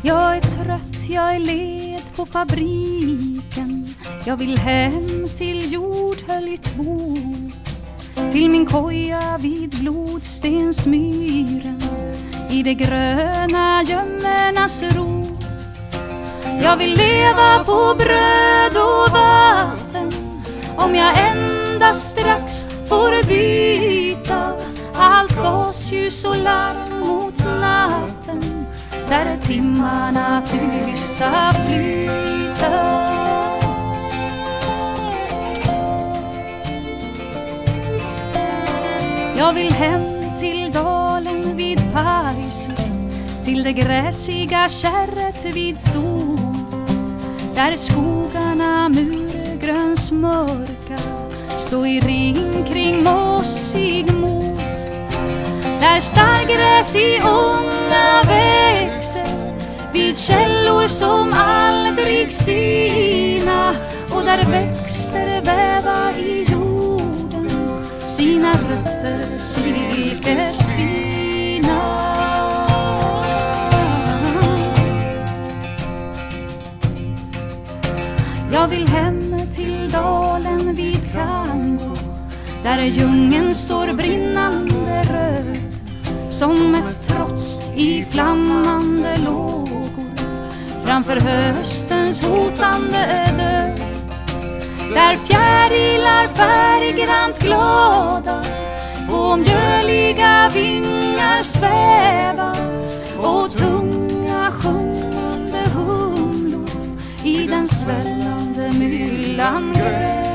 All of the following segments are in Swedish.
Jag är trött, jag är led på fabriken. Jag vill hem till jordhöljt bo, till min koja vid blodstensmyren, i de gröna gömmernas ro. Jag vill leva på bröd och vatten, om jag endast strax får byta allt gasljus och larm mot natten, där timmarna tysta flyter. Jag vill hem till dalen vid Pajsor, till det gräsiga kärret vid sol, där skogarna murgrönsmörka stå i ring kring mossig mor, där stargräs i ånga växer vid källor som aldrig sina, och där växter väva i jorden sina rötter silkesfina. Jag vill hem till dalen vid Kango, där djungeln står brinnande röd som ett trots i flammande lågor framför höstens hotande död, där fjärilar färggrant glada på mjöliga vingar svävar och tunga sjungande humlor i den svällande myllan gräva.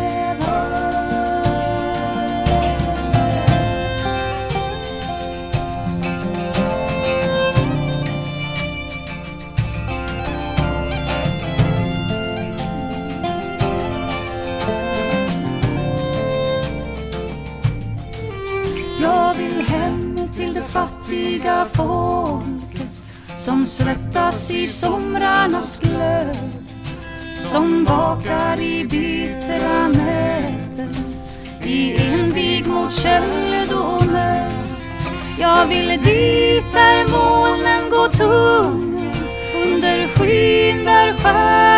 Jag vill hem till det fattiga folket som svettas i somrarnas glöd, som bakar i bittra nätter i envig mot köld och nöd. Jag vill dit där molnen går tunga under skyn där skär